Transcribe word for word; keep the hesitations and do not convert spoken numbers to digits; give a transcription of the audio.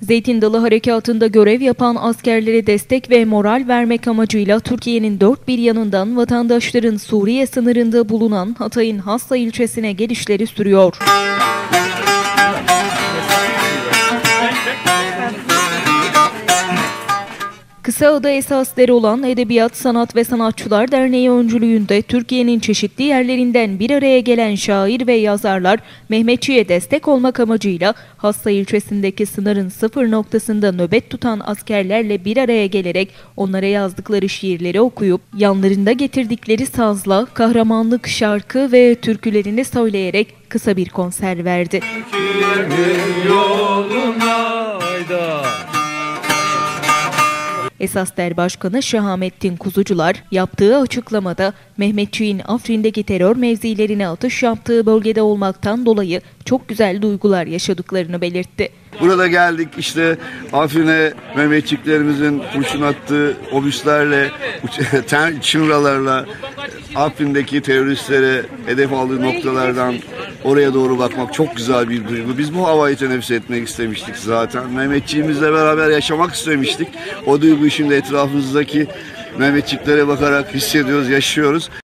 Zeytin Dalı Harekatı'nda görev yapan askerlere destek ve moral vermek amacıyla Türkiye'nin dört bir yanından vatandaşların Suriye sınırında bulunan Hatay'ın Hassa ilçesine gelişleri sürüyor. Kısaada esasları olan Edebiyat, Sanat ve Sanatçılar Derneği öncülüğünde Türkiye'nin çeşitli yerlerinden bir araya gelen şair ve yazarlar Mehmetçiğe destek olmak amacıyla Hassa ilçesindeki sınırın sıfır noktasında nöbet tutan askerlerle bir araya gelerek onlara yazdıkları şiirleri okuyup yanlarında getirdikleri sazla kahramanlık şarkı ve türkülerini söyleyerek kısa bir konser verdi. Esasder Başkanı Şahamettin Kuzucular yaptığı açıklamada Mehmetçiğin Afrin'deki terör mevzilerine atış yaptığı bölgede olmaktan dolayı çok güzel duygular yaşadıklarını belirtti. Burada geldik işte Afrin'e Mehmetçiklerimizin kurşun attığı obüslerle, çınralarla Afrin'deki teröristlere hedef aldığı noktalardan oraya doğru bakmak çok güzel bir duygu. Biz bu havayı teneffüs etmek istemiştik zaten. Mehmetçiğimizle beraber yaşamak istemiştik. O duyguyu şimdi etrafımızdaki Mehmetçiklere bakarak hissediyoruz, yaşıyoruz.